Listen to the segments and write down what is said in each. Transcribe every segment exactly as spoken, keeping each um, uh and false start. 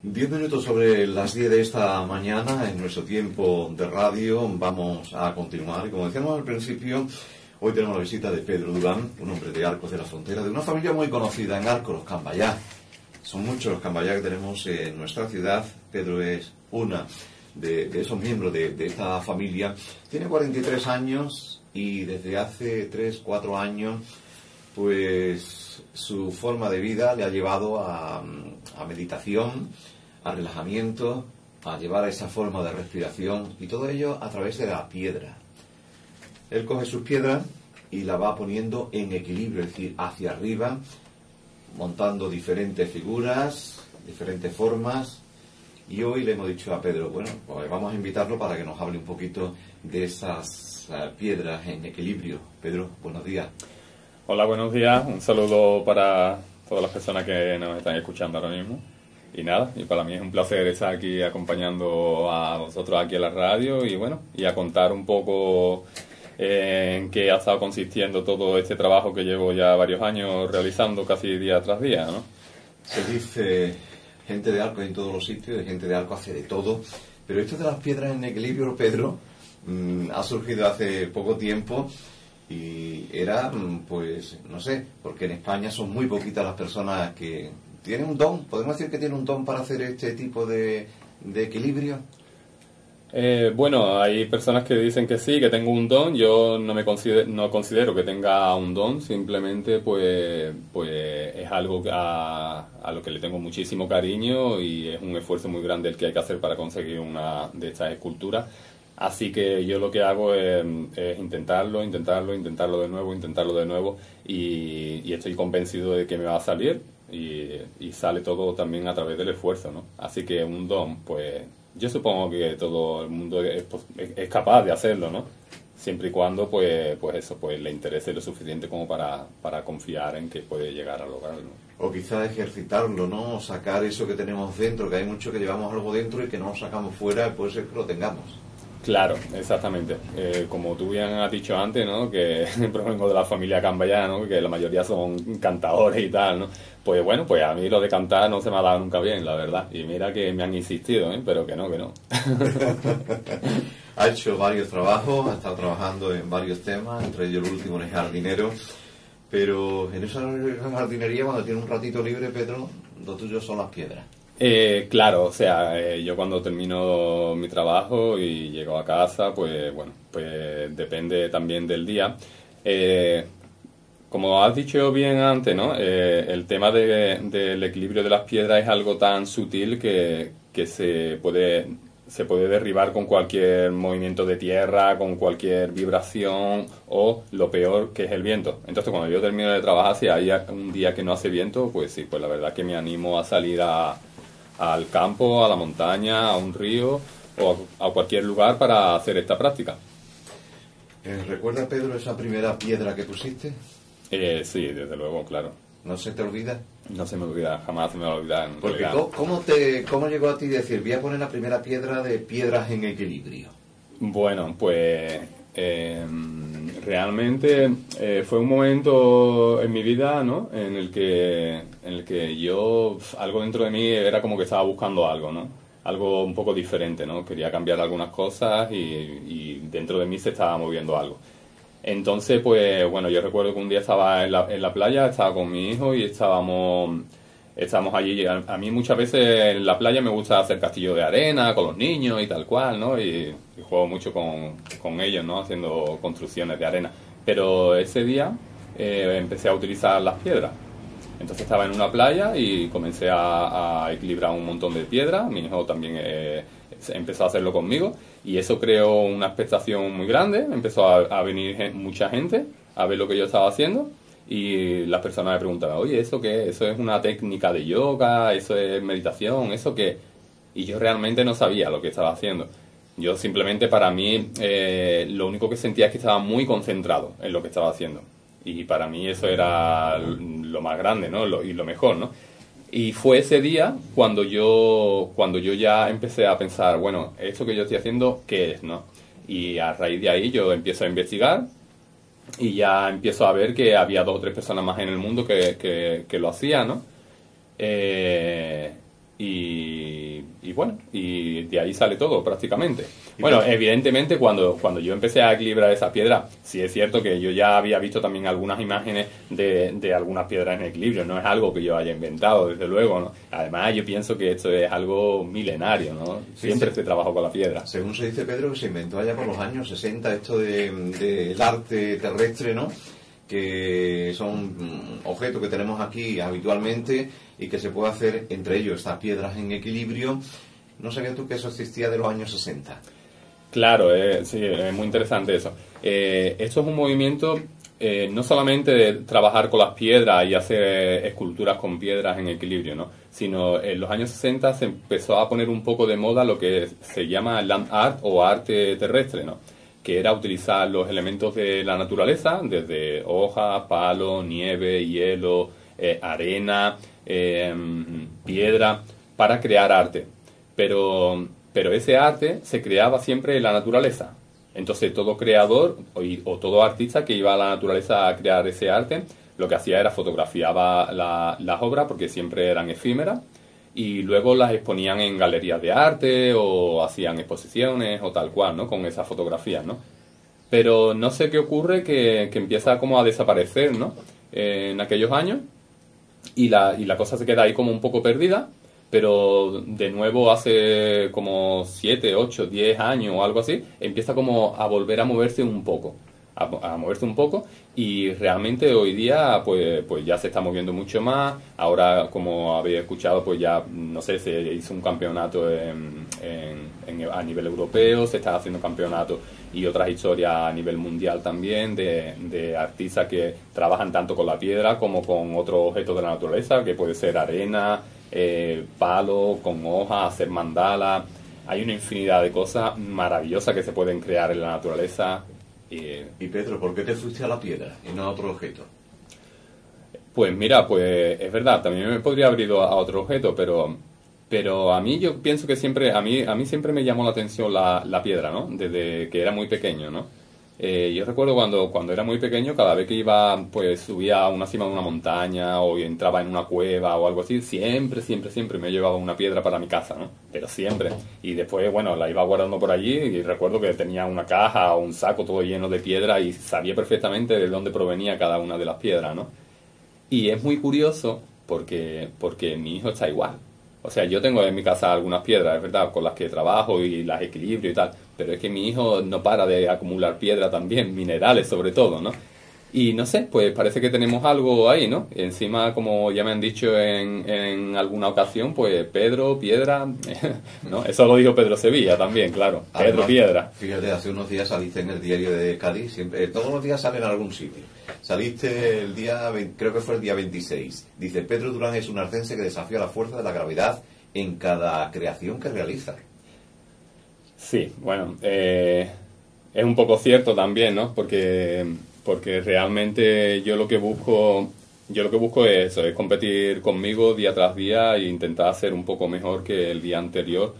Diez minutos sobre las diez de esta mañana, en nuestro tiempo de radio, vamos a continuar. Y como decíamos al principio, hoy tenemos la visita de Pedro Durán, un hombre de Arcos de la Frontera, de una familia muy conocida en Arcos, los Cambayá. Son muchos los Cambayá que tenemos en nuestra ciudad. Pedro es una de, de esos miembros de, de esta familia. Tiene cuarenta y tres años y desde hace tres, cuatro años, pues su forma de vida le ha llevado a, a meditación, a relajamiento, a llevar a esa forma de respiración, y todo ello a través de la piedra. Él coge sus piedras y la va poniendo en equilibrio, es decir, hacia arriba, montando diferentes figuras, diferentes formas. Y hoy le hemos dicho a Pedro, bueno, pues vamos a invitarlo para que nos hable un poquito de esas uh, piedras en equilibrio. Pedro, buenos días. Hola, buenos días. Un saludo para todas las personas que nos están escuchando ahora mismo. Y nada, y para mí es un placer estar aquí acompañando a vosotros aquí en la radio y bueno, y a contar un poco eh, en qué ha estado consistiendo todo este trabajo que llevo ya varios años realizando casi día tras día, ¿no? Se dice, gente de Arcos en todos los sitios, gente de Arcos hace de todo, pero esto de las piedras en equilibrio, Pedro, mmm, ha surgido hace poco tiempo y era, pues, no sé, porque en España son muy poquitas las personas que tienen un don. ¿Podemos decir que tiene un don para hacer este tipo de, de equilibrio? Eh, bueno, hay personas que dicen que sí, que tengo un don. Yo no me considero, no considero que tenga un don, simplemente pues, pues es algo a, a lo que le tengo muchísimo cariño y es un esfuerzo muy grande el que hay que hacer para conseguir una de estas esculturas. Así que yo lo que hago es, es intentarlo, intentarlo, intentarlo de nuevo, intentarlo de nuevo y, y estoy convencido de que me va a salir y, y sale todo también a través del esfuerzo, ¿no? Así que un don, pues yo supongo que todo el mundo es, es, es capaz de hacerlo, ¿no? Siempre y cuando pues, pues eso, pues le interese lo suficiente como para, para confiar en que puede llegar a lograrlo. O quizás ejercitarlo, ¿no? Sacar eso que tenemos dentro, que hay mucho que llevamos algo dentro y que no lo sacamos fuera, puede ser que lo tengamos. Claro, exactamente. Eh, como tú bien has dicho antes, ¿no? Que provengo de la familia Cambayá, ¿no? Que la mayoría son cantadores y tal, ¿no? Pues bueno, pues a mí lo de cantar no se me ha dado nunca bien, la verdad. Y mira que me han insistido, ¿eh? Pero que no, que no. Ha hecho varios trabajos, ha estado trabajando en varios temas, entre ellos el último en el jardinero. Pero en esa jardinería, cuando tiene un ratito libre, Pedro, lo tuyo son las piedras. Eh, claro, o sea, eh, yo cuando termino mi trabajo y llego a casa, pues bueno, pues depende también del día. Eh, como has dicho bien antes, ¿no? Eh, el tema de, del equilibrio de las piedras es algo tan sutil que, que se puede, se puede derribar con cualquier movimiento de tierra, con cualquier vibración o lo peor que es el viento. Entonces cuando yo termino de trabajar, si hay un día que no hace viento, pues sí, pues la verdad que me animo a salir a al campo, a la montaña, a un río o a, a cualquier lugar para hacer esta práctica. Eh, ¿Recuerda, Pedro, esa primera piedra que pusiste? Eh, sí, desde luego, claro. ¿No se te olvida? No se me olvida, jamás se me va a olvidar. Porque ¿cómo, cómo, te, ¿cómo llegó a ti decir, voy a poner la primera piedra de piedras en equilibrio? Bueno, pues eh, realmente eh, fue un momento en mi vida, ¿no? En el que en el que yo, algo dentro de mí era como que estaba buscando algo, ¿no? Algo un poco diferente, ¿no? Quería cambiar algunas cosas y, y dentro de mí se estaba moviendo algo. Entonces, pues bueno, yo recuerdo que un día estaba en la, en la playa, estaba con mi hijo y estábamos estábamos allí. A, a mí muchas veces en la playa me gusta hacer castillo de arena con los niños y tal cual, ¿no? Y, y juego mucho con, con ellos, ¿no? Haciendo construcciones de arena. Pero ese día eh, empecé a utilizar las piedras. Entonces estaba en una playa y comencé a, a equilibrar un montón de piedras. Mi hijo también eh, empezó a hacerlo conmigo y eso creó una expectación muy grande. Empezó a, a venir mucha gente a ver lo que yo estaba haciendo y las personas me preguntaban, oye, ¿eso qué? ¿Eso es una técnica de yoga? ¿Eso es meditación? ¿Eso qué? Y yo realmente no sabía lo que estaba haciendo. Yo simplemente, para mí, eh, lo único que sentía es que estaba muy concentrado en lo que estaba haciendo. Y para mí eso era lo más grande, ¿no? Lo, y lo mejor, ¿no? Y fue ese día cuando yo, cuando yo ya empecé a pensar, bueno, esto que yo estoy haciendo, ¿qué es, no? Y a raíz de ahí yo empiezo a investigar y ya empiezo a ver que había dos o tres personas más en el mundo que, que, que lo hacían, ¿no? Eh, Y, y bueno, y de ahí sale todo prácticamente. Bueno, evidentemente cuando, cuando yo empecé a equilibrar esa piedra, sí es cierto que yo ya había visto también algunas imágenes de, de algunas piedras en equilibrio, no es algo que yo haya inventado, desde luego, ¿no? Además yo pienso que esto es algo milenario, ¿no? Siempre sí, se trabajó con la piedra. Según se dice, Pedro, que se inventó allá por los años sesenta esto del de, de arte terrestre, ¿no? Que son objetos que tenemos aquí habitualmente y que se puede hacer entre ellos estas piedras en equilibrio. ¿No sabías tú que eso existía de los años sesenta? Claro, eh, sí, es muy interesante eso. Eh, esto es un movimiento eh, no solamente de trabajar con las piedras y hacer eh, esculturas con piedras en equilibrio, ¿no? Sino en los años sesenta se empezó a poner un poco de moda lo que se llama land art o arte terrestre, ¿no? Que era utilizar los elementos de la naturaleza, desde hojas, palos, nieve, hielo, eh, arena, eh, piedra, para crear arte. Pero, pero ese arte se creaba siempre en la naturaleza. Entonces todo creador o, o todo artista que iba a la naturaleza a crear ese arte, lo que hacía era fotografiaba la, las obras, porque siempre eran efímeras, y luego las exponían en galerías de arte o hacían exposiciones o tal cual, ¿no? Con esas fotografías, ¿no? Pero no sé qué ocurre que, que empieza como a desaparecer, ¿no? Eh, en aquellos años y la, y la cosa se queda ahí como un poco perdida, pero de nuevo hace como siete, ocho, diez años o algo así, empieza como a volver a moverse un poco. A, a moverse un poco y realmente hoy día pues, pues ya se está moviendo mucho más. Ahora, como habéis escuchado, pues ya, no sé, se hizo un campeonato en, en, en, a nivel europeo, se está haciendo campeonatos y otras historias a nivel mundial también de, de artistas que trabajan tanto con la piedra como con otros objetos de la naturaleza, que puede ser arena, eh, palo, con hojas, hacer mandala. Hay una infinidad de cosas maravillosas que se pueden crear en la naturaleza. Y, y Pedro, ¿por qué te fuiste a la piedra y no a otro objeto? Pues mira, pues es verdad, también me podría haber ido a otro objeto, pero pero a mí yo pienso que siempre, a mí a mí siempre me llamó la atención la, la piedra, ¿no? Desde que era muy pequeño, ¿no? Eh, yo recuerdo cuando, cuando era muy pequeño, cada vez que iba, pues subía a una cima de una montaña o entraba en una cueva o algo así, siempre, siempre, siempre me llevaba una piedra para mi casa, ¿no? Pero siempre. Y después, bueno, la iba guardando por allí y recuerdo que tenía una caja o un saco todo lleno de piedra y sabía perfectamente de dónde provenía cada una de las piedras, ¿no? Y es muy curioso porque, porque mi hijo está igual. O sea, yo tengo en mi casa algunas piedras, es verdad, con las que trabajo y las equilibrio y tal, pero es que mi hijo no para de acumular piedra también, minerales sobre todo, ¿no? Y no sé, pues parece que tenemos algo ahí, ¿no? Y encima, como ya me han dicho en, en alguna ocasión, pues Pedro, piedra, ¿no? Eso lo dijo Pedro Sevilla también, claro. Pedro, Además, piedra. Fíjate, hace unos días saliste en el diario de Cádiz, siempre, todos los días sale en algún sitio. Saliste el día, creo que fue el día veintiséis. Dice, Pedro Durán es un arcense que desafía la fuerza de la gravedad en cada creación que realiza. Sí, bueno, eh, es un poco cierto también, ¿no? Porque, porque realmente yo lo que busco, yo lo que busco es eso, es competir conmigo día tras día e intentar hacer un poco mejor que el día anterior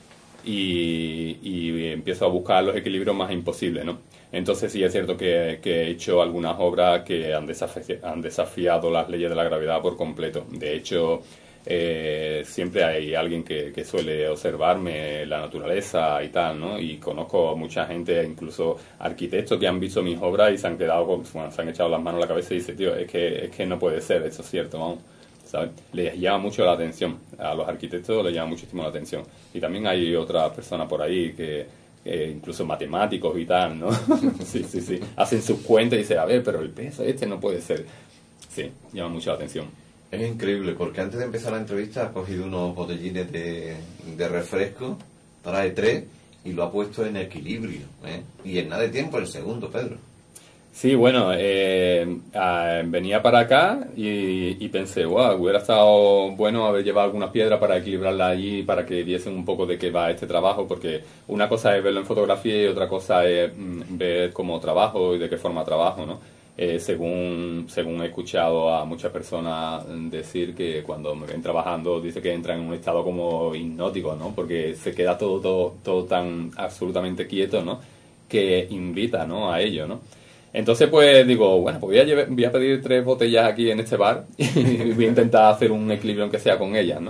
y, y empiezo a buscar los equilibrios más imposibles, ¿no? Entonces sí es cierto que, que he hecho algunas obras que han desafiado, han desafiado las leyes de la gravedad por completo. De hecho, eh, siempre hay alguien que, que suele observarme la naturaleza y tal, ¿no? Y conozco a mucha gente, incluso arquitectos que han visto mis obras y se han quedado, con, bueno, se han echado las manos a la cabeza y dicen, tío, es que, es que no puede ser, eso es cierto, vamos. ¿Sabes? Les llama mucho la atención, a los arquitectos les llama muchísimo la atención. Y también hay otras personas por ahí que Eh, incluso matemáticos y tal, ¿no? sí, sí, sí. Hacen sus cuentas y dicen, a ver, pero el peso este no puede ser. Sí, llama mucho la atención. Es increíble, porque antes de empezar la entrevista ha cogido unos botellines de, de refresco para E tres y lo ha puesto en equilibrio, ¿eh? Y en nada de tiempo el segundo, Pedro. Sí, bueno, eh, eh, venía para acá y, y pensé, wow, hubiera estado bueno haber llevado algunas piedras para equilibrarla allí, para que diesen un poco de qué va este trabajo, porque una cosa es verlo en fotografía y otra cosa es mm, ver cómo trabajo y de qué forma trabajo, ¿no? Eh, según, según he escuchado a muchas personas decir que cuando me ven trabajando, dice que entran en un estado como hipnótico, ¿no? Porque se queda todo, todo, todo tan absolutamente quieto, ¿no? Que invita, ¿no? A ello, ¿no? Entonces, pues digo, bueno, pues voy a, llevar, voy a pedir tres botellas aquí en este bar y voy a intentar hacer un equilibrio aunque sea con ellas, ¿no?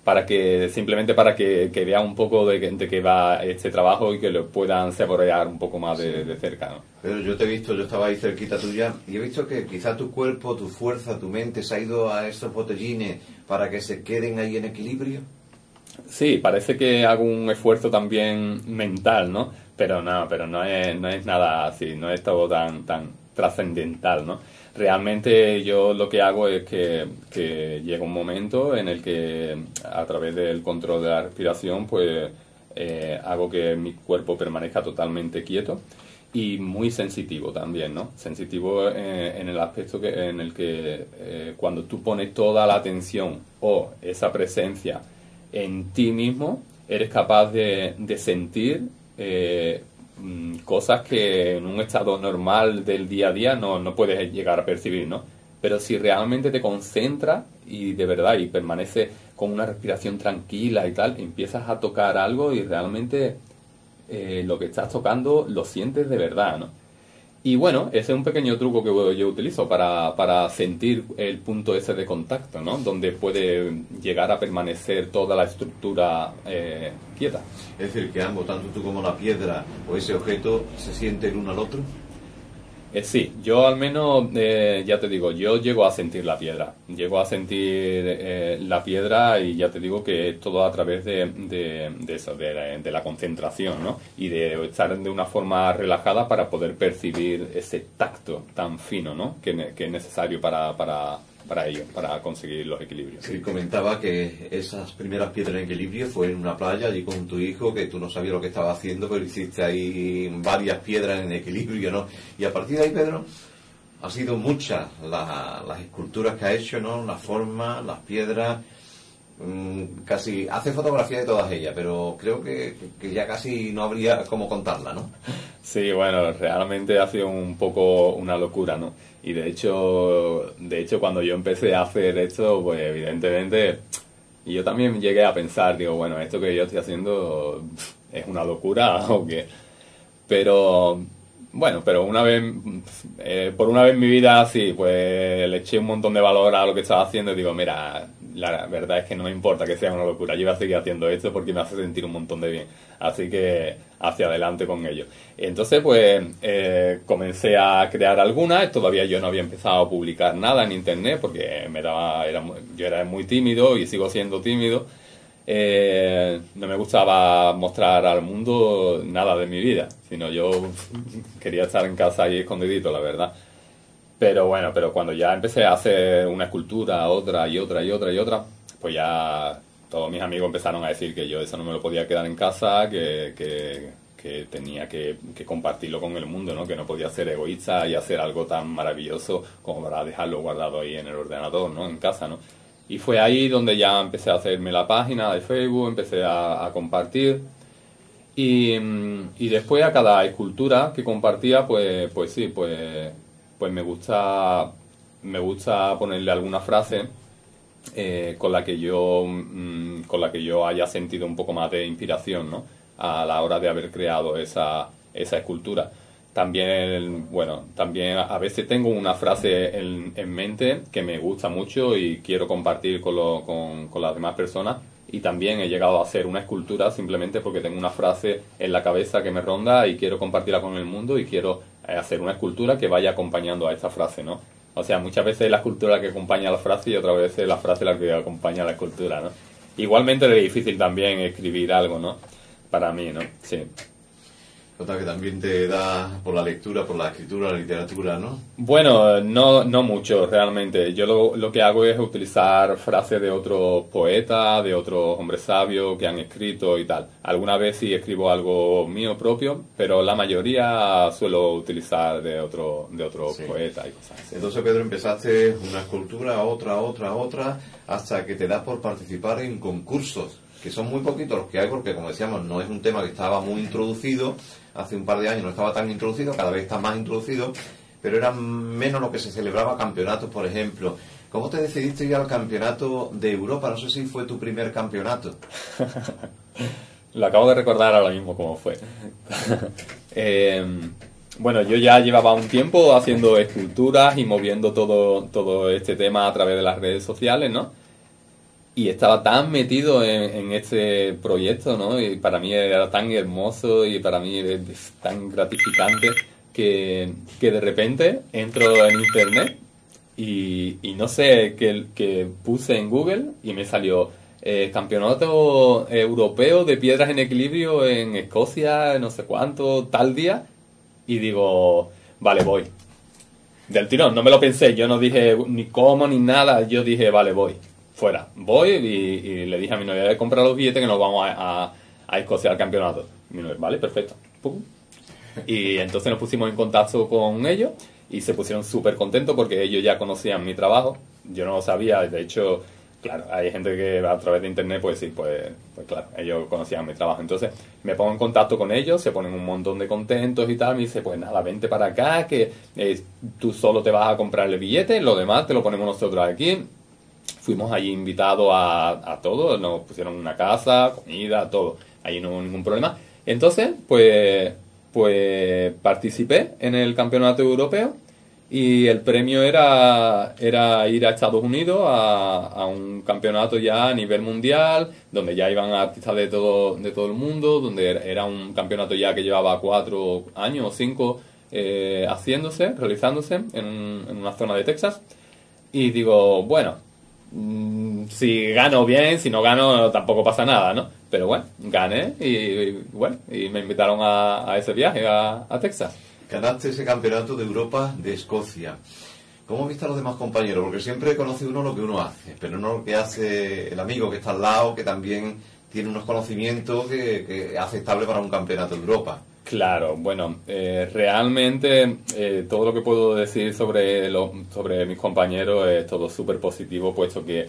para que simplemente para que, que vean un poco de, de qué va este trabajo y que lo puedan saborear un poco más de, de cerca, ¿no? Pero yo te he visto, yo estaba ahí cerquita tuya y he visto que quizá tu cuerpo, tu fuerza, tu mente se ha ido a estos botellines para que se queden ahí en equilibrio. Sí, parece que hago un esfuerzo también mental, ¿no? Pero no, pero no es, no es nada así, no es todo tan, tan trascendental, ¿no? Realmente yo lo que hago es que, que llega un momento en el que a través del control de la respiración pues eh, hago que mi cuerpo permanezca totalmente quieto y muy sensitivo también, ¿no? Sensitivo eh, en el aspecto que, en el que eh, cuando tú pones toda la atención o esa presencia en ti mismo, eres capaz de, de sentir eh, cosas que en un estado normal del día a día no, no puedes llegar a percibir, ¿no? Pero si realmente te concentras y de verdad y permaneces con una respiración tranquila y tal, empiezas a tocar algo y realmente eh, lo que estás tocando lo sientes de verdad, ¿no? Y bueno, ese es un pequeño truco que yo utilizo para, para sentir el punto ese de contacto, ¿no? Donde puede llegar a permanecer toda la estructura eh, quieta. Es decir, que ambos, tanto tú como la piedra o ese objeto, se sienten uno al otro. Eh, sí, yo al menos, eh, ya te digo, yo llego a sentir la piedra. Llego a sentir eh, la piedra y ya te digo que es todo a través de, de, de eso, de, de la concentración, ¿no? Y de estar de una forma relajada para poder percibir ese tacto tan fino, ¿no? Que, que es necesario para, para, para ello, para conseguir los equilibrios. Sí, comentaba que esas primeras piedras en equilibrio fue en una playa allí con tu hijo, que tú no sabías lo que estaba haciendo, pero hiciste ahí varias piedras en equilibrio, ¿no? Y a partir de ahí, Pedro, ha sido muchas la, las esculturas que ha hecho, ¿no? Las formas, las piedras, mmm, casi hace fotografía de todas ellas, pero creo que, que ya casi no habría cómo contarla, ¿no? Sí, bueno, realmente ha sido un poco una locura, ¿no? Y de hecho, de hecho cuando yo empecé a hacer esto, pues evidentemente, y yo también llegué a pensar, digo, bueno, esto que yo estoy haciendo es una locura o qué. Pero, bueno, pero una vez, eh, por una vez en mi vida, sí, pues le eché un montón de valor a lo que estaba haciendo y digo, mira, la verdad es que no me importa que sea una locura, yo voy a seguir haciendo esto porque me hace sentir un montón de bien, así que hacia adelante con ello. Entonces pues eh, comencé a crear algunas, todavía yo no había empezado a publicar nada en internet porque me daba, era, yo era muy tímido y sigo siendo tímido, eh, no me gustaba mostrar al mundo nada de mi vida, sino yo quería estar en casa ahí escondidito, la verdad. Pero bueno, pero cuando ya empecé a hacer una escultura, otra y otra y otra y otra, pues ya todos mis amigos empezaron a decir que yo eso no me lo podía quedar en casa, que, que, que tenía que, que compartirlo con el mundo, ¿no? Que no podía ser egoísta y hacer algo tan maravilloso como para dejarlo guardado ahí en el ordenador, ¿no? En casa, ¿no? Y fue ahí donde ya empecé a hacerme la página de Facebook, empecé a, a compartir. Y, y después a cada escultura que compartía, pues, pues sí, pues... pues me gusta me gusta ponerle alguna frase eh, con la que yo mmm, con la que yo haya sentido un poco más de inspiración, ¿no? A la hora de haber creado esa esa escultura. También, bueno, también a veces tengo una frase en, en mente que me gusta mucho y quiero compartir con, lo, con, con las demás personas. Y también he llegado a hacer una escultura simplemente porque tengo una frase en la cabeza que me ronda y quiero compartirla con el mundo y quiero hacer una escultura que vaya acompañando a esta frase, ¿no? O sea, muchas veces es la escultura que acompaña a la frase y otras veces la frase la que acompaña a la escultura, ¿no? Igualmente es difícil también escribir algo, ¿no? Para mí, ¿no? Sí. Nota que también te da por la lectura, por la escritura, la literatura, ¿no? Bueno, no, no mucho realmente. Yo lo, lo que hago es utilizar frases de otros poetas, de otros hombres sabios que han escrito y tal. Alguna vez sí escribo algo mío propio, pero la mayoría suelo utilizar de otro, de otros sí. poetas y cosas así. Entonces, Pedro, empezaste una escultura, otra, otra, otra, hasta que te das por participar en concursos, que son muy poquitos los que hay porque, como decíamos, no es un tema que estaba muy introducido. Hace un par de años no estaba tan introducido, cada vez está más introducido, pero era menos lo que se celebraba campeonatos, por ejemplo. ¿Cómo te decidiste ir al campeonato de Europa? No sé si fue tu primer campeonato. Lo acabo de recordar ahora mismo cómo fue. eh, bueno, yo ya llevaba un tiempo haciendo esculturas y moviendo todo, todo este tema a través de las redes sociales, ¿no? y estaba tan metido en, en este proyecto, ¿no? Y para mí era tan hermoso y para mí es tan gratificante que, que de repente entro en internet y, y no sé, que, que puse en Google y me salió eh, Campeonato Europeo de Piedras en Equilibrio en Escocia, no sé cuánto, tal día, y digo, vale, voy. Del tirón, no me lo pensé, yo no dije ni cómo ni nada, yo dije, vale, voy. Fuera, voy y, y le dije a mi novia de comprar los billetes que nos vamos a, a, a Escocia al campeonato. Y mi novia, vale, perfecto. Pum. Y entonces nos pusimos en contacto con ellos y se pusieron súper contentos porque ellos ya conocían mi trabajo. Yo no lo sabía, de hecho, claro, hay gente que a través de internet, pues sí, pues, pues claro, ellos conocían mi trabajo. Entonces me pongo en contacto con ellos, se ponen un montón de contentos y tal. Me dice, pues nada, vente para acá, que eh, tú solo te vas a comprar el billete, lo demás te lo ponemos nosotros aquí. Fuimos allí invitados a, a todo, nos pusieron una casa, comida, todo. Allí no hubo ningún problema. Entonces, pues, pues participé en el campeonato europeo y el premio era, era ir a Estados Unidos a, a un campeonato ya a nivel mundial, donde ya iban artistas de todo, de todo el mundo, donde era, era un campeonato ya que llevaba cuatro años o cinco eh, haciéndose, realizándose en, en una zona de Texas. Y digo, bueno, si gano bien, si no gano tampoco pasa nada, ¿no? Pero bueno, gané y, y bueno, y me invitaron a, a ese viaje a, a Texas. Ganaste ese campeonato de Europa de Escocia. ¿Cómo viste a los demás compañeros? Porque siempre conoce uno lo que uno hace, pero no lo que hace el amigo que está al lado, que también tiene unos conocimientos que, que es aceptable para un campeonato de Europa. Claro, bueno, eh, realmente eh, todo lo que puedo decir sobre, lo, sobre mis compañeros es todo súper positivo, puesto que,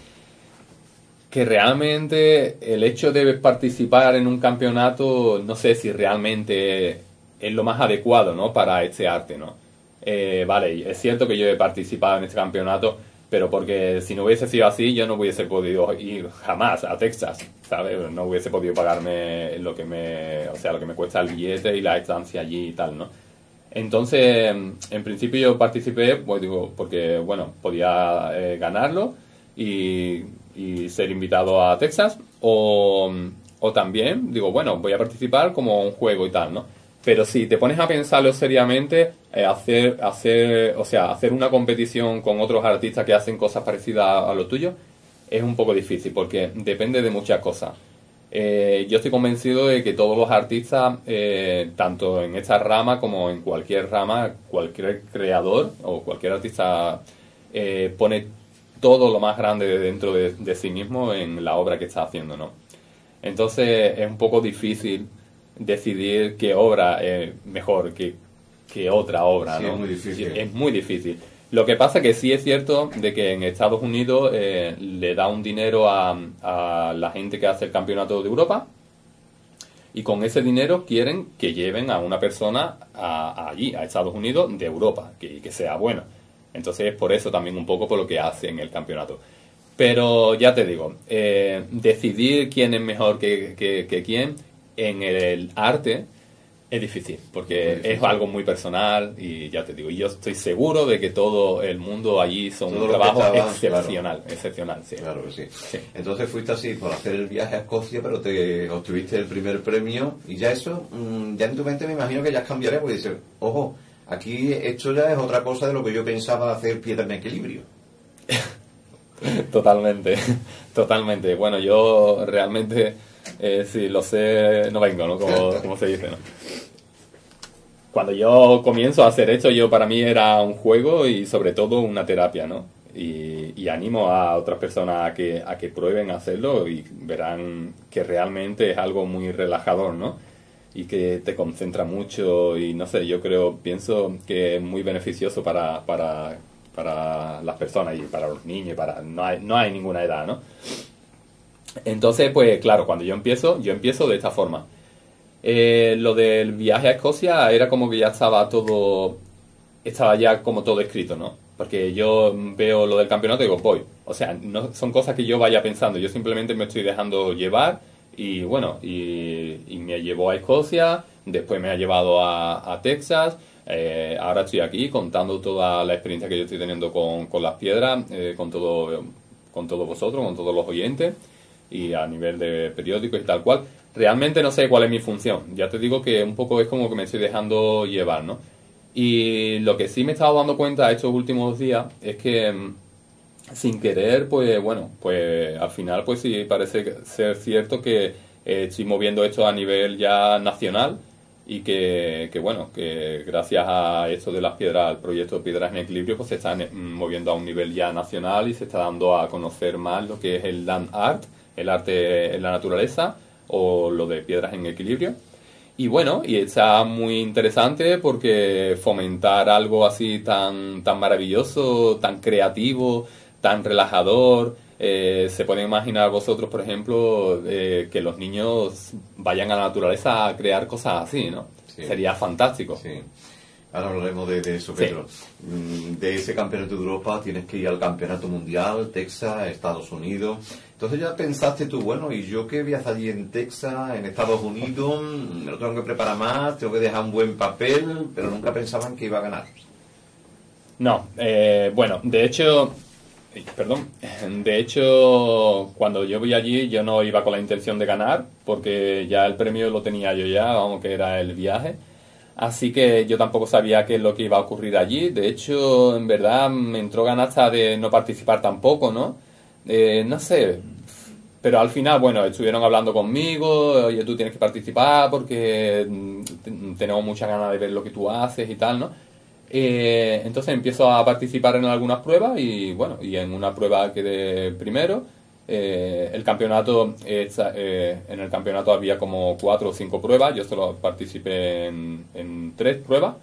que realmente el hecho de participar en un campeonato, no sé si realmente es lo más adecuado, ¿no?, para este arte, ¿no? Eh, vale, es cierto que yo he participado en este campeonato, pero porque si no hubiese sido así, yo no hubiese podido ir jamás a Texas, ¿sabes? No hubiese podido pagarme lo que me, o sea, lo que me cuesta el billete y la estancia allí y tal, ¿no? Entonces, en principio yo participé, pues digo, porque, bueno, podía eh, ganarlo y, y ser invitado a Texas, o, o también, digo, bueno, voy a participar como un juego y tal, ¿no? Pero si te pones a pensarlo seriamente, eh, hacer, hacer, o sea, hacer una competición con otros artistas que hacen cosas parecidas a, a lo tuyo es un poco difícil porque depende de muchas cosas. Eh, yo estoy convencido de que todos los artistas, eh, tanto en esta rama como en cualquier rama, cualquier creador o cualquier artista eh, pone todo lo más grande de dentro de, de sí mismo en la obra que está haciendo, ¿no? Entonces es un poco difícil decidir qué obra es mejor que, que otra obra, sí, ¿no? Es muy difícil. Es muy difícil. Lo que pasa que sí es cierto de que en Estados Unidos eh, le da un dinero a, a la gente que hace el campeonato de Europa y con ese dinero quieren que lleven a una persona a, a allí, a Estados Unidos de Europa, que, que sea bueno. Entonces es por eso también un poco por lo que hacen el campeonato. Pero ya te digo, eh, decidir quién es mejor que, que, que quién en el arte es difícil, porque difícil. Es algo muy personal y ya te digo, y yo estoy seguro de que todo el mundo allí son todo un trabajo estaba, excepcional, claro. excepcional, sí. Claro que sí. sí. Entonces fuiste así por hacer el viaje a Escocia, pero te obtuviste el primer premio y ya eso, ya en tu mente me imagino que ya cambiaré, porque dices, ojo, aquí esto ya es otra cosa de lo que yo pensaba hacer Piedras en Equilibrio. Totalmente, totalmente. Bueno, yo realmente... Eh, si lo sé, no vengo, ¿no? Como, como se dice, ¿no? Cuando yo comienzo a hacer esto, yo para mí era un juego y sobre todo una terapia, ¿no? Y, y animo a otras personas a que, a que prueben hacerlo y verán que realmente es algo muy relajador, ¿no? Y que te concentra mucho y no sé, yo creo, pienso que es muy beneficioso para, para, para las personas y para los niños, para no hay, no hay ninguna edad, ¿no? Entonces, pues claro, cuando yo empiezo, yo empiezo de esta forma. Eh, lo del viaje a Escocia era como que ya estaba todo, estaba ya como todo escrito, ¿no? Porque yo veo lo del campeonato y digo, voy. O sea, no son cosas que yo vaya pensando, yo simplemente me estoy dejando llevar y bueno, y, y me llevó a Escocia, después me ha llevado a, a Texas, eh, ahora estoy aquí contando toda la experiencia que yo estoy teniendo con, con las piedras, eh, con todo... con todos vosotros, con todos los oyentes, y a nivel de periódicos y tal cual. Realmente no sé cuál es mi función. Ya te digo que un poco es como que me estoy dejando llevar, ¿no? Y lo que sí me he estado dando cuenta estos últimos días es que, sin querer, pues bueno, pues al final pues sí parece ser cierto que eh, estoy moviendo esto a nivel ya nacional y que, que bueno, que gracias a esto de las piedras, al proyecto de Piedras en Equilibrio, pues se está moviendo a un nivel ya nacional y se está dando a conocer más lo que es el land art, el arte en la naturaleza, o lo de Piedras en Equilibrio. Y bueno, y está muy interesante porque fomentar algo así tan, tan maravilloso, tan creativo, tan relajador. Eh, se pueden imaginar vosotros, por ejemplo, eh, que los niños vayan a la naturaleza a crear cosas así, ¿no? Sí. Sería fantástico. Sí. Ahora hablaremos de, de eso, Pedro. Sí. De ese campeonato de Europa tienes que ir al campeonato mundial, Texas, Estados Unidos. Entonces ya pensaste tú, bueno, y yo que voy a estar allí en Texas, en Estados Unidos, me lo tengo que preparar más, tengo que dejar un buen papel, pero nunca pensaban que iba a ganar. No, eh, bueno, de hecho, perdón, de hecho, cuando yo voy allí yo no iba con la intención de ganar, porque ya el premio lo tenía yo ya, vamos, que era el viaje. Así que yo tampoco sabía qué es lo que iba a ocurrir allí. De hecho, en verdad, me entró ganas hasta de no participar tampoco, ¿no? Eh, no sé. Pero al final, bueno, estuvieron hablando conmigo. Oye, tú tienes que participar porque tenemos muchas ganas de ver lo que tú haces y tal, ¿no? Eh, entonces empiezo a participar en algunas pruebas y, bueno, y en una prueba quedé primero. Eh, el campeonato eh, en el campeonato había como cuatro o cinco pruebas. Yo solo participé en, en tres pruebas.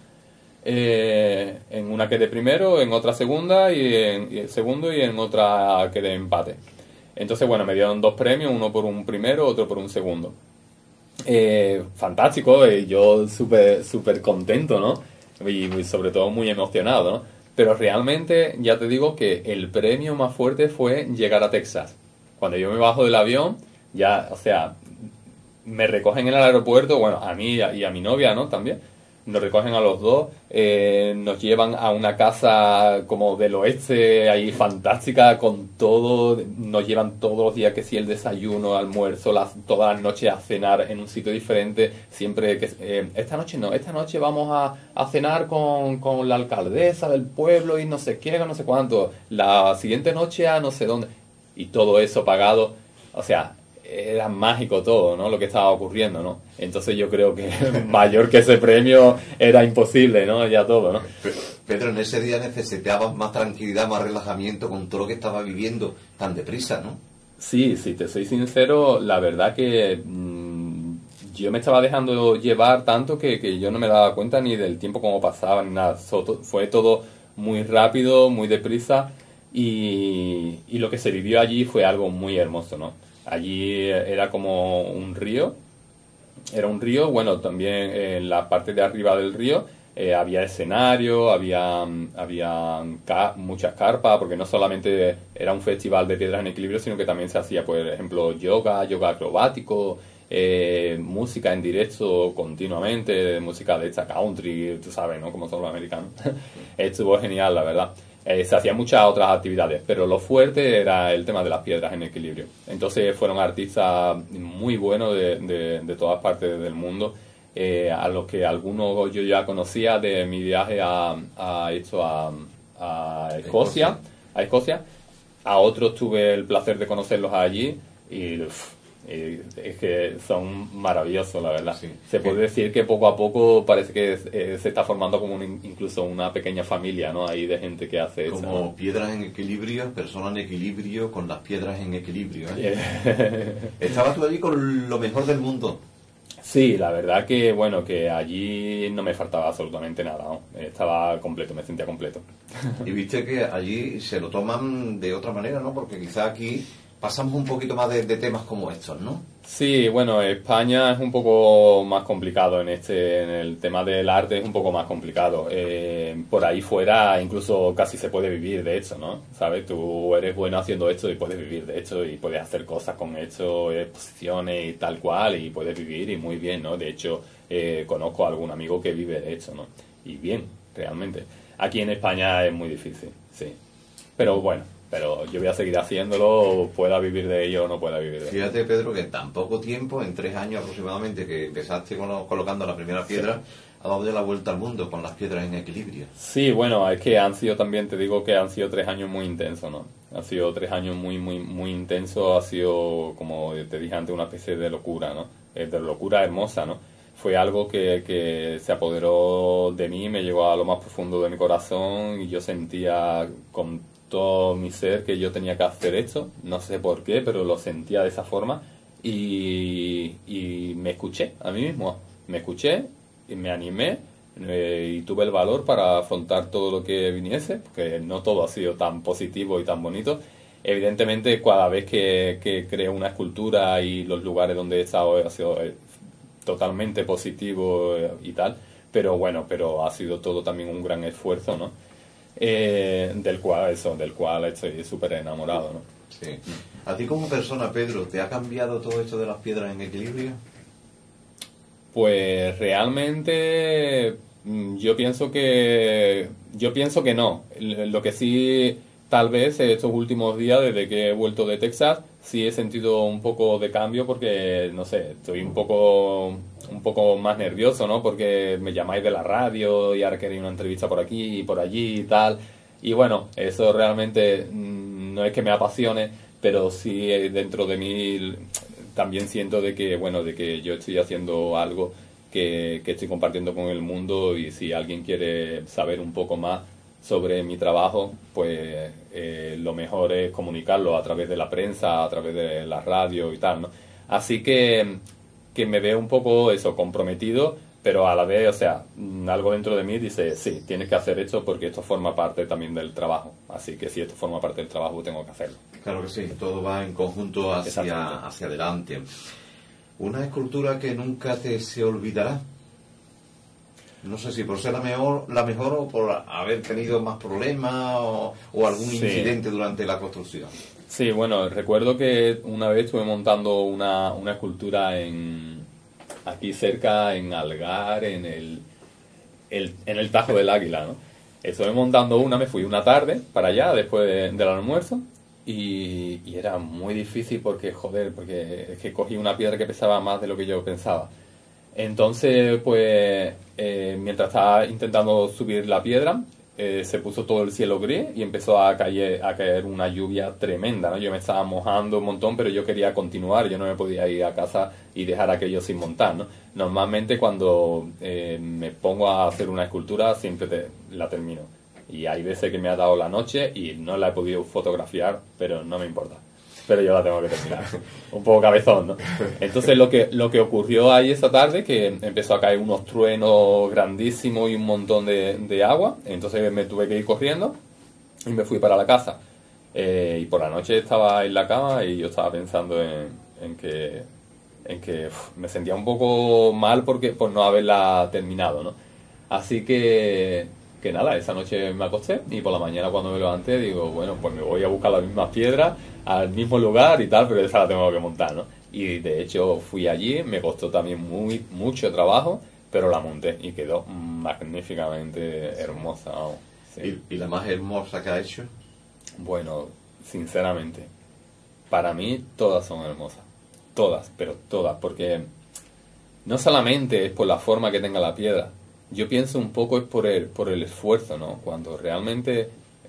Eh, en una quedé primero, en otra segunda y en y segundo y en otra quedé empate. Entonces, bueno, me dieron dos premios, uno por un primero, otro por un segundo. Eh, fantástico, y yo súper súper contento, ¿no? Y, y sobre todo muy emocionado, ¿no? Pero realmente ya te digo que el premio más fuerte fue llegar a Texas. Cuando yo me bajo del avión, ya, o sea, me recogen en el aeropuerto, bueno, a mí y a, y a mi novia, ¿no? También. Nos recogen a los dos, eh, nos llevan a una casa como del oeste, ahí fantástica, con todo, nos llevan todos los días, que si el desayuno, almuerzo, las, todas las noches a cenar en un sitio diferente, siempre que, eh, esta noche no, esta noche vamos a, a cenar con, con la alcaldesa del pueblo y no sé qué, no sé cuánto, la siguiente noche a no sé dónde, y todo eso pagado, o sea, era mágico todo, ¿no? Lo que estaba ocurriendo, ¿no? Entonces yo creo que mayor que ese premio era imposible, ¿no? Ya todo, ¿no? Pedro, en ese día necesitabas más tranquilidad, más relajamiento con todo lo que estaba viviendo tan deprisa, ¿no? Sí, si te soy sincero, la verdad que mmm, yo me estaba dejando llevar tanto que, que yo no me daba cuenta ni del tiempo como pasaba ni nada. Fue todo muy rápido, muy deprisa y, y lo que se vivió allí fue algo muy hermoso, ¿no? Allí era como un río, era un río, bueno, también en la parte de arriba del río eh, había escenario, había, había ca muchas carpas, porque no solamente era un festival de piedras en equilibrio, sino que también se hacía, por ejemplo, yoga, yoga acrobático, eh, música en directo continuamente, música de esta country, tú sabes, ¿no? Como son los americanos. Estuvo genial, la verdad. Eh, se hacían muchas otras actividades, pero lo fuerte era el tema de las piedras en equilibrio. Entonces fueron artistas muy buenos de, de, de todas partes del mundo, eh, a los que algunos yo ya conocía de mi viaje a, a, esto, a, a Escocia, a Escocia. A otros tuve el placer de conocerlos allí y uf, Eh, es que son maravillosos, la verdad. Sí. Se puede decir que poco a poco parece que eh, se está formando como un, incluso una pequeña familia, ¿no? Ahí de gente que hace como eso, ¿no? Piedras en equilibrio, personas en equilibrio con las piedras en equilibrio, ¿eh? Estabas tú allí con lo mejor del mundo. Sí, la verdad que, bueno, que allí no me faltaba absolutamente nada, ¿no? Estaba completo, me sentía completo. Y viste que allí se lo toman de otra manera, ¿no? Porque quizá aquí pasamos un poquito más de, de temas como estos, ¿no? Sí, bueno, España es un poco más complicado en este, en el tema del arte es un poco más complicado. Eh, por ahí fuera incluso casi se puede vivir de hecho, ¿no? ¿Sabes? Tú eres bueno haciendo esto y puedes vivir de hecho y puedes hacer cosas con esto, exposiciones y tal cual y puedes vivir y muy bien, ¿no? De hecho, eh, conozco a algún amigo que vive de esto, ¿no? Y bien, realmente. Aquí en España es muy difícil, sí. Pero bueno. pero yo voy a seguir haciéndolo, pueda vivir de ello o no pueda vivir de ello. Fíjate, Pedro, que en tan poco tiempo, en tres años aproximadamente, que empezaste con lo, colocando la primera piedra, sí, ha dado ya la vuelta al mundo con las piedras en equilibrio. Sí, bueno, es que han sido también, te digo que han sido tres años muy intensos, ¿no? Han sido tres años muy, muy, muy intensos, ha sido, como te dije antes, una especie de locura, ¿no? De locura hermosa, ¿no? Fue algo que, que se apoderó de mí, me llegó a lo más profundo de mi corazón y yo sentía con todo mi ser que yo tenía que hacer esto, no sé por qué, pero lo sentía de esa forma y, y me escuché a mí mismo, me escuché y me animé eh, y tuve el valor para afrontar todo lo que viniese, porque no todo ha sido tan positivo y tan bonito. Evidentemente, cada vez que, que creo una escultura y los lugares donde he estado ha sido eh, totalmente positivo eh, y tal, pero bueno, pero ha sido todo también un gran esfuerzo, ¿no? Eh, del cual eso, del cual estoy súper enamorado, ¿no? Sí. ¿A ti como persona, Pedro, te ha cambiado todo esto de las piedras en equilibrio? Pues realmente yo pienso que yo pienso que no. Lo que sí, tal vez estos últimos días, desde que he vuelto de Texas, sí he sentido un poco de cambio porque, no sé, estoy un poco un poco más nervioso, ¿no? Porque me llamáis de la radio y ahora queréis una entrevista por aquí y por allí y tal. Y bueno, eso realmente no es que me apasione, pero sí dentro de mí también siento de que, bueno, de que yo estoy haciendo algo que, que estoy compartiendo con el mundo y si alguien quiere saber un poco más sobre mi trabajo, pues eh, lo mejor es comunicarlo a través de la prensa, a través de la radio y tal, ¿no? Así que, que me veo un poco eso, comprometido, pero a la vez, o sea, algo dentro de mí dice, sí, tienes que hacer esto porque esto forma parte también del trabajo. Así que si esto forma parte del trabajo, tengo que hacerlo. Claro que sí, todo va en conjunto hacia, hacia adelante. Una escultura que nunca te se olvidará. No sé si por ser la mejor, la mejor o por haber tenido más problemas o, o algún sí. incidente durante la construcción. Sí, bueno, recuerdo que una vez estuve montando una, una escultura en aquí cerca, en Algar, en el, el, en el Tajo del Águila, ¿no? Estuve montando una, me fui una tarde para allá después de, del almuerzo y, y era muy difícil porque, joder, porque es que cogí una piedra que pesaba más de lo que yo pensaba. Entonces, pues, eh, mientras estaba intentando subir la piedra, eh, se puso todo el cielo gris y empezó a caer, a caer una lluvia tremenda, ¿no? Yo me estaba mojando un montón, pero yo quería continuar, yo no me podía ir a casa y dejar aquello sin montar, ¿no? Normalmente cuando eh, me pongo a hacer una escultura siempre te, la termino. Y hay veces que me ha dado la noche y no la he podido fotografiar, pero no me importa. Pero yo la tengo que terminar. Un poco cabezón, ¿no? Entonces lo que, lo que ocurrió ahí esa tarde, que empezó a caer unos truenos grandísimos y un montón de, de agua. Entonces me tuve que ir corriendo y me fui para la casa. Eh, y por la noche estaba en la cama y yo estaba pensando en, en que, en que uf, me sentía un poco mal porque, por no haberla terminado, ¿no? Así que... que nada, esa noche me acosté y por la mañana cuando me levanté digo, bueno, pues me voy a buscar las mismas piedras al mismo lugar y tal, pero esa la tengo que montar, ¿no? Y de hecho fui allí, me costó también muy mucho trabajo, pero la monté y quedó magníficamente hermosa, ¿no? Sí. ¿Y, ¿Y la más hermosa que ha hecho? Bueno, sinceramente, para mí todas son hermosas, todas, pero todas, porque no solamente es por la forma que tenga la piedra, yo pienso un poco es por el, por el esfuerzo, ¿no? Cuando realmente...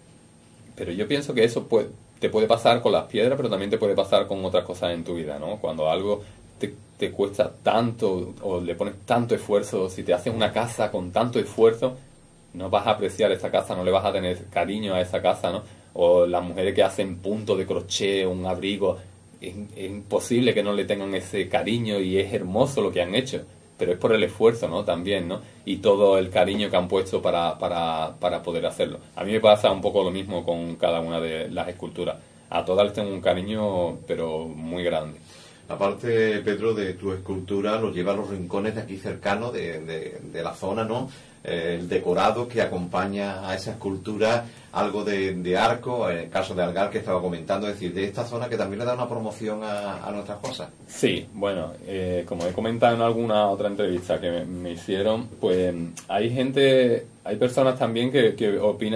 Pero yo pienso que eso puede, te puede pasar con las piedras, pero también te puede pasar con otras cosas en tu vida, ¿no? Cuando algo te, te cuesta tanto o le pones tanto esfuerzo, si te haces una casa con tanto esfuerzo, no vas a apreciar esa casa, no le vas a tener cariño a esa casa, ¿no? O las mujeres que hacen punto de crochet, un abrigo, es, es imposible que no le tengan ese cariño y es hermoso lo que han hecho. Pero es por el esfuerzo, ¿no? También, ¿no? Y todo el cariño que han puesto para, para, para poder hacerlo. A mí me pasa un poco lo mismo con cada una de las esculturas. A todas les tengo un cariño, pero muy grande. Aparte, Pedro, de tu escultura, lo lleva a los rincones de aquí cercanos, de, de, de la zona, ¿no? Eh, el decorado que acompaña a esa escultura, algo de, de arco, en el caso de Algar que estaba comentando, es decir, de esta zona que también le da una promoción a, a nuestras cosas. Sí, bueno, eh, como he comentado en alguna otra entrevista que me, me hicieron, pues hay gente, hay personas también que, que opinan, que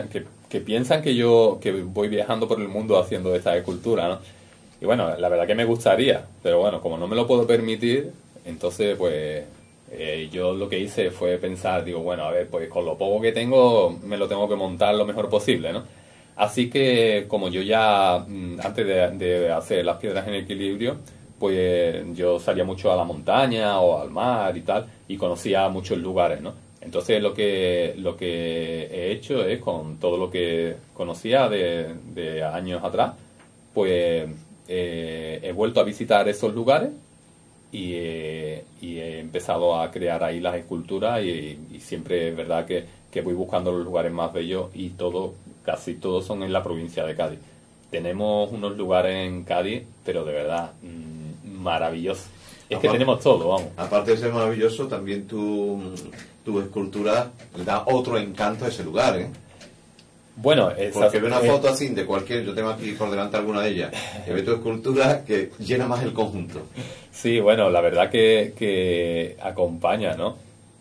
que piensan que yo que voy viajando por el mundo haciendo esta escultura, ¿no? Y bueno, la verdad que me gustaría, pero bueno, como no me lo puedo permitir, entonces pues eh, yo lo que hice fue pensar, digo, bueno, a ver, pues con lo poco que tengo me lo tengo que montar lo mejor posible, ¿no? Así que como yo ya, antes de, de hacer las piedras en equilibrio, pues yo salía mucho a la montaña o al mar y tal, y conocía muchos lugares, ¿no? Entonces lo que lo que he hecho es, con todo lo que conocía de, de años atrás, pues eh, he vuelto a visitar esos lugares y, eh, y he empezado a crear ahí las esculturas y, y siempre es verdad que, que voy buscando los lugares más bellos y todo, casi todos son en la provincia de Cádiz. Tenemos unos lugares en Cádiz, pero de verdad mmm, maravillosos. Es aparte, que tenemos todo, vamos. Aparte de ser maravilloso, también tu, tu escultura le da otro encanto a ese lugar, ¿eh? Bueno, porque ve una foto así de cualquier, yo tengo aquí por delante alguna de ellas, que ve tu escultura que llena más el conjunto. Sí, bueno, la verdad que, que acompaña, ¿no?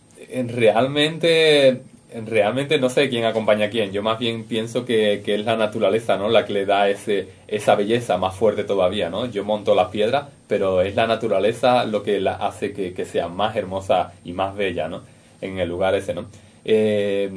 Realmente, realmente no sé quién acompaña a quién. Yo más bien pienso que, que es la naturaleza, ¿no? La que le da ese, esa belleza más fuerte todavía, ¿no? Yo monto las piedras, pero es la naturaleza lo que la hace que, que sea más hermosa y más bella, ¿no? En el lugar ese, ¿no? Eh,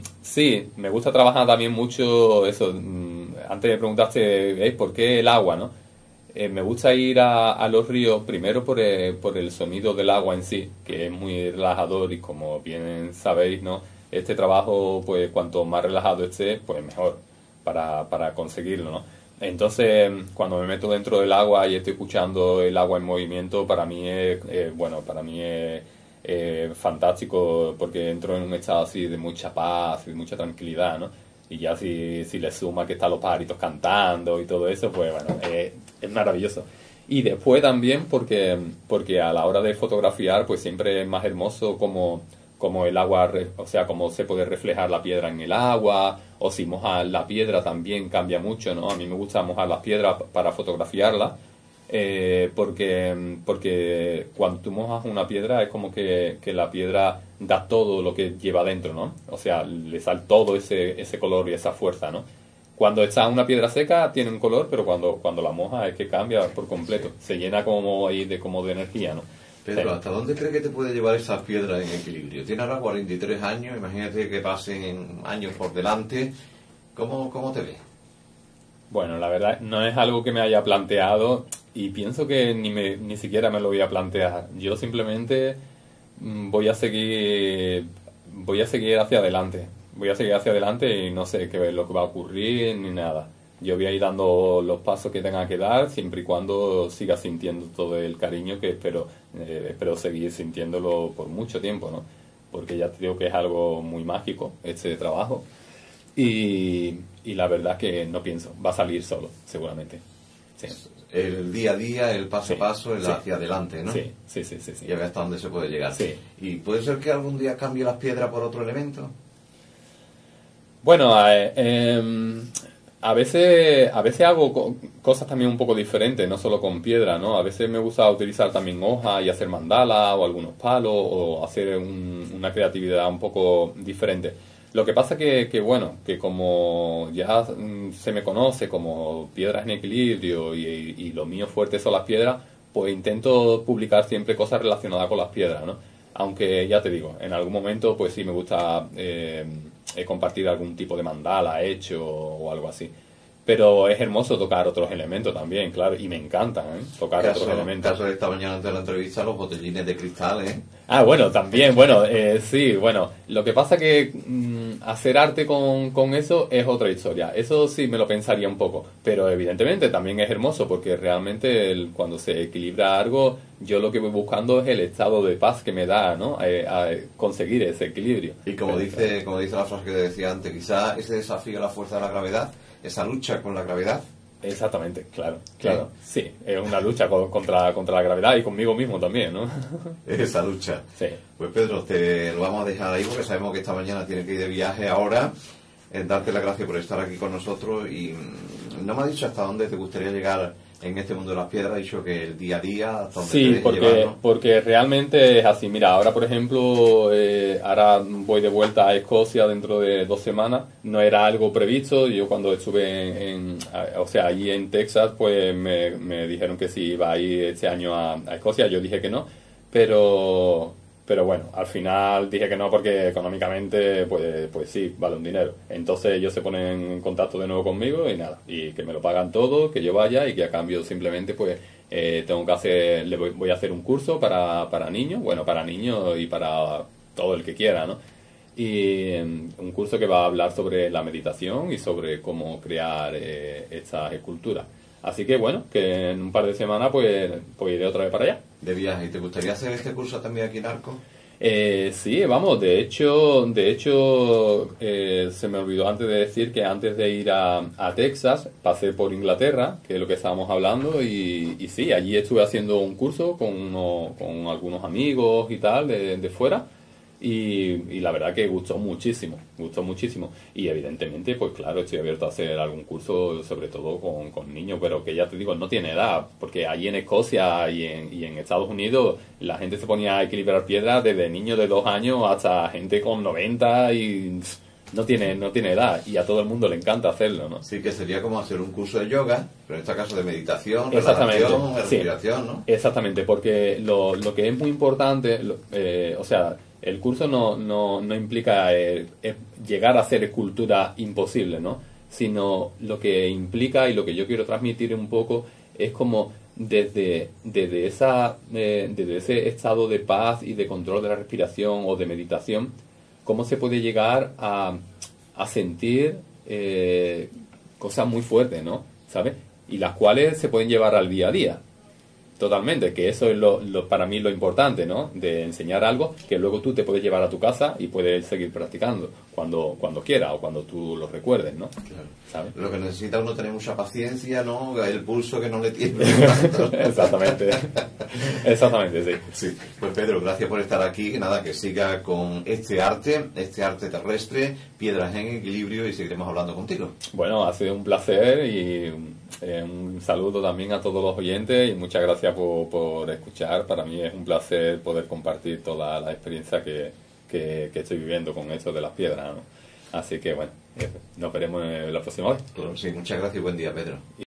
sí, me gusta trabajar también mucho eso. Antes me preguntaste, ¿eh? ¿por qué el agua, no? Eh, me gusta ir a, a los ríos primero por el, por el sonido del agua en sí, que es muy relajador, y como bien sabéis, ¿no? Este trabajo, pues cuanto más relajado esté, pues mejor para, para conseguirlo, ¿no? Entonces, cuando me meto dentro del agua y estoy escuchando el agua en movimiento, para mí es, eh, bueno, para mí es Eh, fantástico, porque entro en un estado así de mucha paz y de mucha tranquilidad, ¿no? Y ya si, si le suma que están los pajaritos cantando y todo eso, pues bueno, eh, es maravilloso. Y después también porque, porque a la hora de fotografiar, pues siempre es más hermoso como, como el agua, o sea, como se puede reflejar la piedra en el agua, o si mojas la piedra también cambia mucho, ¿no? A mí me gusta mojar las piedras para fotografiarla. Eh, porque, porque cuando tú mojas una piedra es como que, que la piedra da todo lo que lleva dentro, ¿no? O sea, le sale todo ese, ese color y esa fuerza, ¿no? Cuando está una piedra seca tiene un color, pero cuando, cuando la mojas es que cambia por completo. Se llena como ahí de, como de energía, ¿no? Pedro, ¿hasta dónde crees que te puede llevar esas piedras en equilibrio? Tienes ahora cuarenta y tres años, imagínate que pasen años por delante. ¿Cómo, cómo te ves? Bueno, la verdad no es algo que me haya planteado y pienso que ni, me, ni siquiera me lo voy a plantear. Yo simplemente voy a seguir voy a seguir hacia adelante. Voy a seguir hacia adelante y no sé qué es lo que va a ocurrir ni nada. Yo voy a ir dando los pasos que tenga que dar siempre y cuando siga sintiendo todo el cariño que espero, eh, espero seguir sintiéndolo por mucho tiempo, ¿no? Porque ya te digo que es algo muy mágico este trabajo. Y, y la verdad que no pienso, va a salir solo, seguramente. Sí. El día a día, el paso a sí, paso, el sí. hacia adelante, ¿no? Sí, sí, sí, sí, sí. Y a ver hasta dónde se puede llegar. Sí. ¿Y puede ser que algún día cambie las piedras por otro elemento? Bueno, eh, eh, a veces a veces hago co cosas también un poco diferentes, no solo con piedra, ¿no? A veces me gusta utilizar también hojas y hacer mandalas o algunos palos o hacer un, una creatividad un poco diferente. Lo que pasa que, que bueno, que como ya mm, se me conoce como Piedras en Equilibrio y, y lo mío fuerte son las piedras, pues intento publicar siempre cosas relacionadas con las piedras, ¿no? Aunque ya te digo, en algún momento pues sí me gusta eh, compartir algún tipo de mandala hecho o algo así. Pero es hermoso tocar otros elementos también, claro, y me encantan, ¿eh? Tocar caso, otros elementos. caso de esta mañana antes de la entrevista, los botellines de cristal, ¿eh? Ah, bueno, también, bueno, eh, sí, bueno, lo que pasa que mmm, hacer arte con, con eso es otra historia. Eso sí me lo pensaría un poco, pero evidentemente también es hermoso porque realmente el, cuando se equilibra algo, yo lo que voy buscando es el estado de paz que me da, ¿no? Eh, a conseguir ese equilibrio. Y como pero, dice, como dice la frase que te decía antes, quizá ese desafío a la fuerza de la gravedad, esa lucha con la gravedad. Exactamente, claro, claro. Sí, sí, es una lucha contra, contra la gravedad y conmigo mismo también, ¿no? Esa lucha. Sí. Pues Pedro, te lo vamos a dejar ahí porque sabemos que esta mañana tienes que ir de viaje ahora. En darte las gracias por estar aquí con nosotros y no me has dicho hasta dónde te gustaría llegar en este mundo de las piedras, ha dicho que el día a día... hasta donde Sí, te porque, lleva, ¿no? porque realmente es así. Mira, ahora por ejemplo, eh, ahora voy de vuelta a Escocia dentro de dos semanas. No era algo previsto. Yo cuando estuve en, en- a- o sea, allí en Texas, pues me, me dijeron que sí iba a ir este año a, a Escocia. Yo dije que no, pero... Pero bueno, al final dije que no porque económicamente, pues, pues sí, vale un dinero. Entonces ellos se ponen en contacto de nuevo conmigo y nada, y que me lo pagan todo, que yo vaya y que a cambio simplemente pues eh, tengo que hacer, le voy, voy a hacer un curso para, para niños, bueno, para niños y para todo el que quiera, ¿no? Y em, un curso que va a hablar sobre la meditación y sobre cómo crear eh, estas esculturas. Así que bueno, que en un par de semanas pues, pues iré otra vez para allá. De viaje. ¿Y te gustaría hacer este curso también aquí en Arco? Eh, sí, vamos, de hecho, de hecho eh, se me olvidó antes de decir que antes de ir a, a Texas pasé por Inglaterra, que es lo que estábamos hablando, y, y sí, allí estuve haciendo un curso con, uno, con algunos amigos y tal de, de fuera, y, y la verdad que gustó muchísimo, gustó muchísimo. Y evidentemente, pues claro, estoy abierto a hacer algún curso, sobre todo con, con niños, pero que ya te digo, no tiene edad, porque allí en Escocia y en, y en Estados Unidos la gente se ponía a equilibrar piedras desde niños de dos años hasta gente con noventa y pff, no tiene, no tiene edad, y a todo el mundo le encanta hacerlo, ¿no? Sí, que sería como hacer un curso de yoga, pero en este caso de meditación, Exactamente, relajación, sí. respiración, ¿no? Exactamente, porque lo, lo que es muy importante, lo- eh, o sea, el curso no, no, no implica eh, eh, llegar a hacer escultura imposible, ¿no? Sino lo que implica y lo que yo quiero transmitir un poco es como desde, desde, esa, eh, desde ese estado de paz y de control de la respiración o de meditación, cómo se puede llegar a, a sentir eh, cosas muy fuertes, ¿no? ¿Sabes? Y las cuales se pueden llevar al día a día. Totalmente, que eso es lo, lo- para mí lo importante, ¿no? De enseñar algo que luego tú te puedes llevar a tu casa y puedes seguir practicando cuando, cuando quieras o cuando tú lo recuerdes, ¿no? Claro. ¿Sabes? Lo que necesita uno tener mucha paciencia, ¿no? El pulso que no le tiemble tanto. Exactamente. Exactamente, sí. Sí, pues Pedro, gracias por estar aquí. Nada, que siga con este arte, este arte terrestre, piedras en equilibrio, y seguiremos hablando contigo. Bueno, ha sido un placer y eh, un saludo también a todos los oyentes y muchas gracias por, por escuchar. Para mí es un placer poder compartir toda la experiencia que, que, que estoy viviendo con esto de las piedras, ¿no? Así que bueno, eh, nos veremos la próxima vez. Claro, sí, muchas gracias y buen día, Pedro.